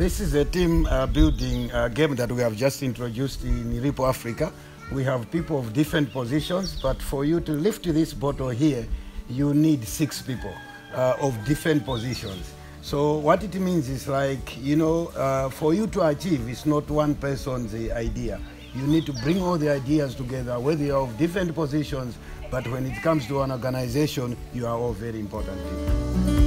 This is a team building game that we have just introduced in Ripo, Africa. We have people of different positions, but for you to lift this bottle here, you need 6 people of different positions. So what it means is like, you know, for you to achieve, it's not one person's idea. You need to bring all the ideas together, whether you're of different positions, but when it comes to an organization, you are all very important people.